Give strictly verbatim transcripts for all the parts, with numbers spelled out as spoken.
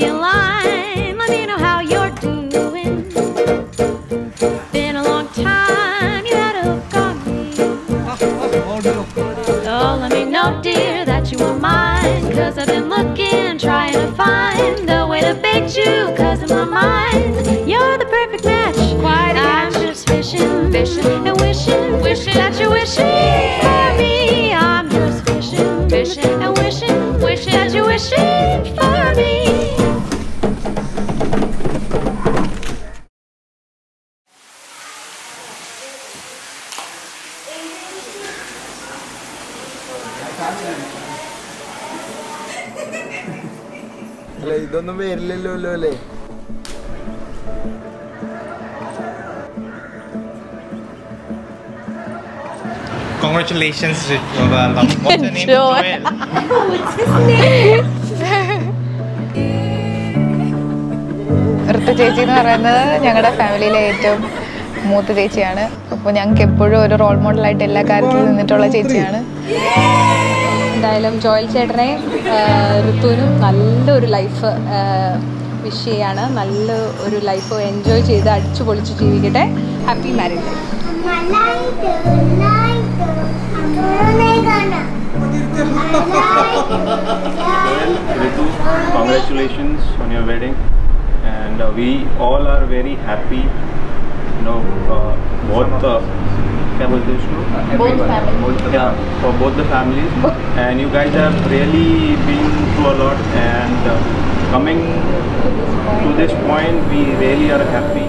me a line. Let me know how you're doing. Been a long time, you had a hook on me. Oh, let me know, dear, that you were mine. Cause I've been looking, trying to find a way to bait you. Cause in my mind, you're the perfect match. Quite I'm just fishing, fishing, and wishing, wishing that you're wishing for me. I'm just fishing, fishing, and wishing, wishing that you're wishing for me. ഇതൊന്നും വരില്ലല്ലോ അല്ലേ? Congratulations, Joel. What's your name? Joel. What's his name? ഋതു ചേച്ചി എന്ന് പറയുന്നത് ഞങ്ങളുടെ ഫാമിലിയിലെ ഏറ്റവും മൂത്ത ചേച്ചിയാണ്. അപ്പോൾ ഞങ്ങൾക്ക് എപ്പോഴും ഒരു റോൾ മോഡലായിട്ട് എല്ലാ കാര്യത്തിലും നിന്നിട്ടുള്ള ചേച്ചിയാണ്. എന്തായാലും ജോയൽ ചേട്ടനെ ഋതുവിനും നല്ലൊരു ലൈഫ് വിഷ് ചെയ്യാണ്. നല്ല ഒരു ലൈഫ് എൻജോയ് ചെയ്ത് അടിച്ചു പൊളിച്ച് ജീവിക്കട്ടെ. Happy married life. Ritu, congratulations on your wedding, and uh, we all are very happy. You know, uh, both uh, both families. Yeah, for both the families, and you guys have really been through a lot, and uh, coming to this point, we really are happy.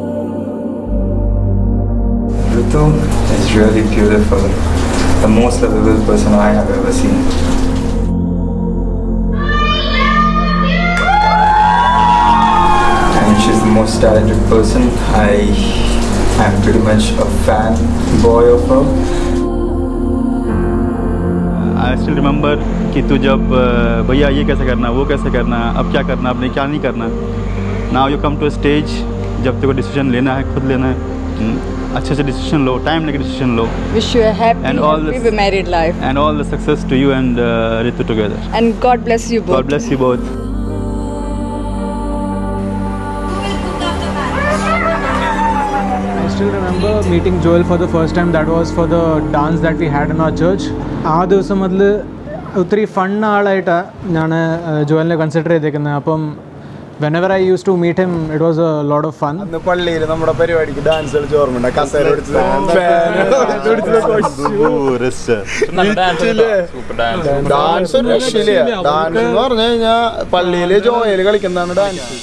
Ritu is really beautiful, the most lovable person I have ever seen. And she's the most talented person. I am pretty much a fan boy of her. I still remember कि तू जब भैया ये कैसे करना, वो कैसे करना, अब क्या करना, अब नहीं क्या नहीं करना. Now you come to a stage जब तेरे को डिसीजन लेना है, खुद लेना है. अच्छे से डिसीजन लो, टाइम लेके डिसीजन लो. Wish you a happy, and all happy the, married life. And all the success to you and uh, Ritu together. And God bless you both. God bless you both. I still remember meeting Joel for the first time. That was for the dance that we had in our church. ആ ദിവസം മുതൽ ഒത്തിരി fun ആളായിട്ടാണ് ഞാൻ ജോയലിനെ consider ചെയ്തേക്കുന്നത്. അപ്പം whenever I used to meet him, it was a lot of fun. അന്ന് പള്ളിയിൽ നമ്മുടെ പരിപാടിക്ക് ഡാൻസ് കളിച്ച് ഓർമ്മയുണ്ട്. കസേര ഡാൻസ് ഒരു രക്ഷയില്ല. ഡാൻസ് എന്ന് പറഞ്ഞു കഴിഞ്ഞാൽ പള്ളിയില് ജോയൽ കളിക്കുന്നതാണ് ഡാൻസ്.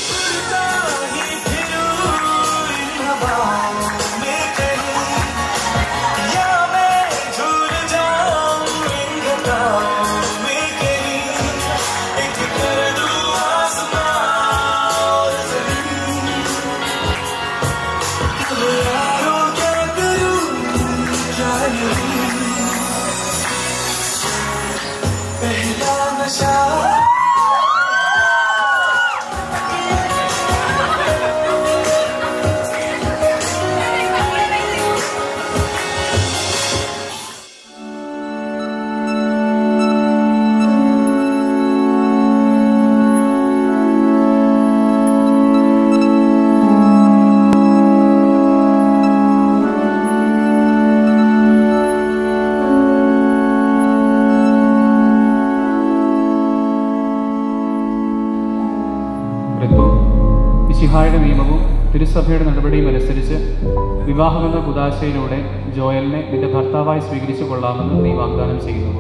മിശിഹായുടെ നിയമവും തിരുസഭയുടെ നടപടിയും അനുസരിച്ച് വിവാഹമെന്ന കുദാശയിലൂടെ ജോയലിനെ നിന്റെ ഭർത്താവായി സ്വീകരിച്ചു കൊള്ളാമെന്ന് നീ വാഗ്ദാനം ചെയ്യുന്നു.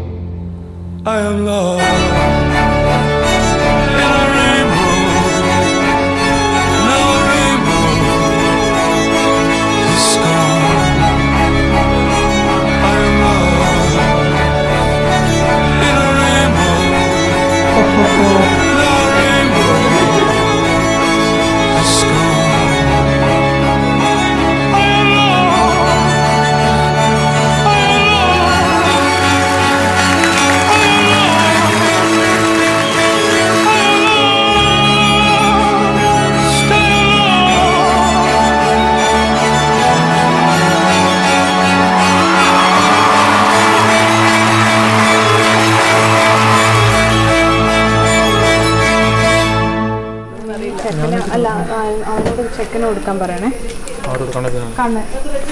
ചെക്കന് കൊടുക്കാൻ പറയണേ. കണ്ണ്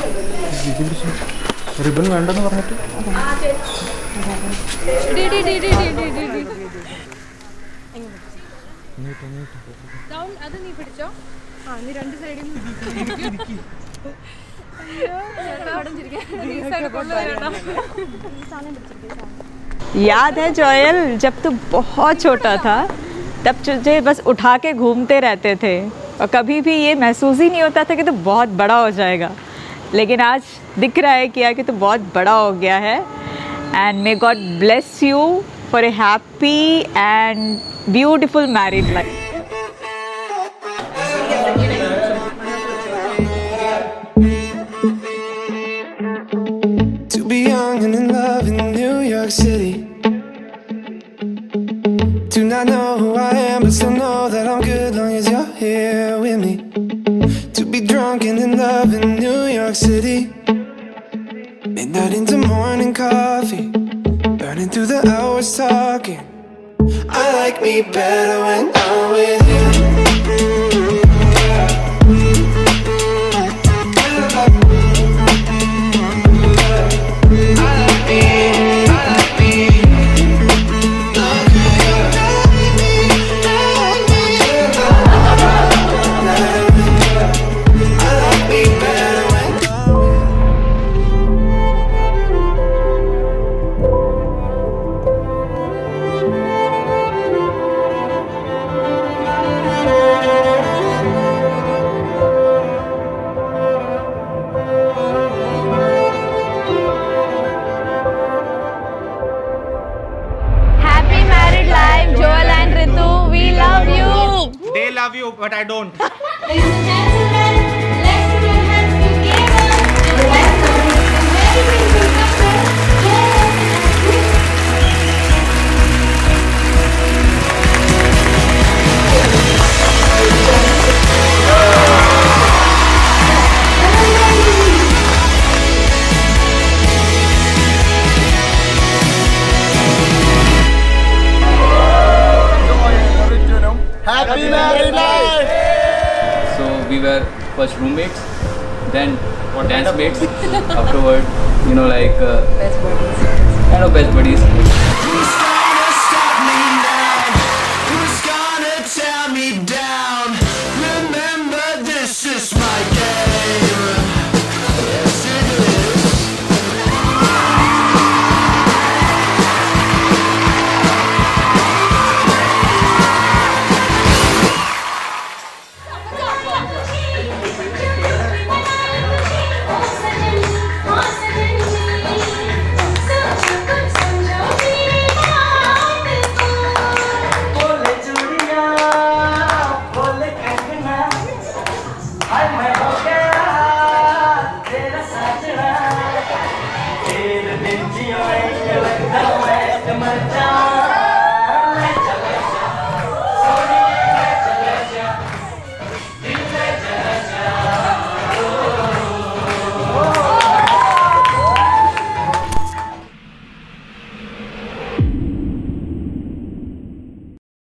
റിബൺ വേണ്ടെന്ന് പറഞ്ഞിട്ട് അത് നീ പിടിച്ചോ. ആ നീ രണ്ട് സൈഡിൽ याद है जोयल, जब तू बहुत छोटा था तब तुझे बस उठा के घूमते रहते थे और कभी भी ये महसूस ही नहीं होता था कि तू बहुत बड़ा हो जाएगा, लेकिन आज दिख रहा है कि यार कि तू बहुत बड़ा हो गया है. And may God bless you for a happy and beautiful married life. To be young and in love in New York City, do not know who I am but still know that I'm good long as you're here with me. To be drunk and in love in New York City, midnight into morning coffee, burning through the hours talking. I like me better when I'm with you. They love you, but I don't. Ladies and gentlemen, let's put your hands together and welcome the very beautiful couple, Joel and Ritu. Happy married life! So we were first roommates, then dance mates, afterward, you know, like uh, best buddies. kind of best buddies.